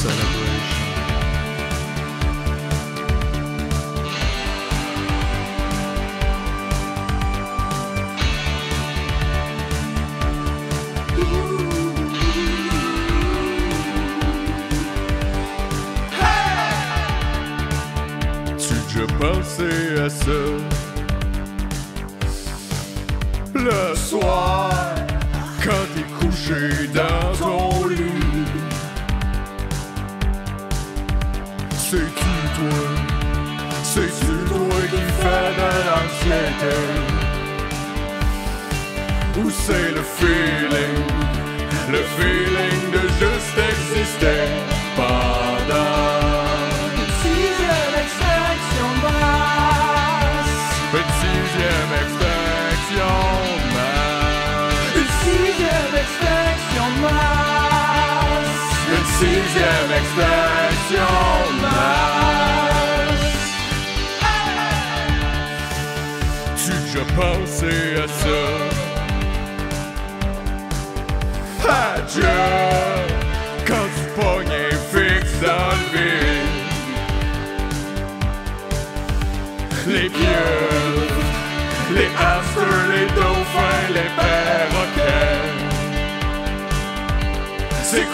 celebration. Tu déjà pensé à ça? Le soir, quand t'es couché dans ton lit, c'est-tu toi qui fais de l'anxiété? Ou c'est le feeling de juste exister pendant une sixième extraction de masse. Une sixième extraction de masse. Une sixième extraction de masse. Une sixième extraction de masse. Tu déjà pensé à ça? Adieu, quand tu pognes un fixe dans le vide. Les pieuvres, les hamsters, les dauphins, les perroquets. C'est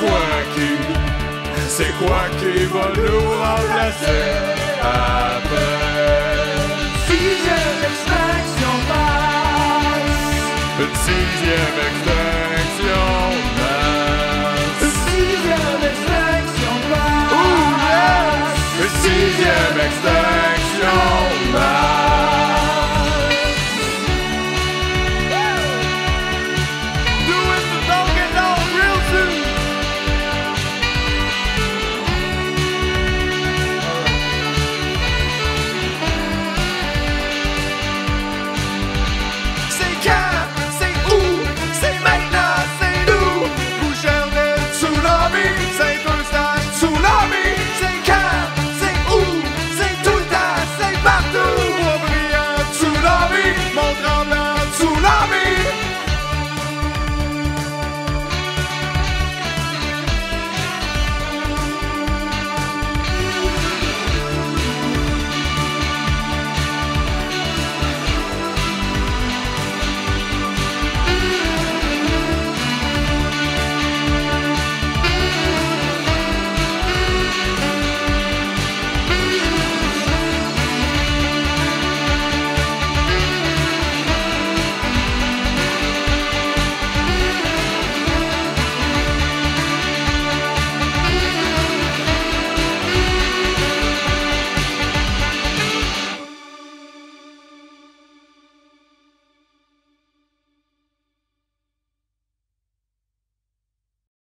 quoi qui va nous remplacer après? Sixième extraction de masse. Une sixième extraction.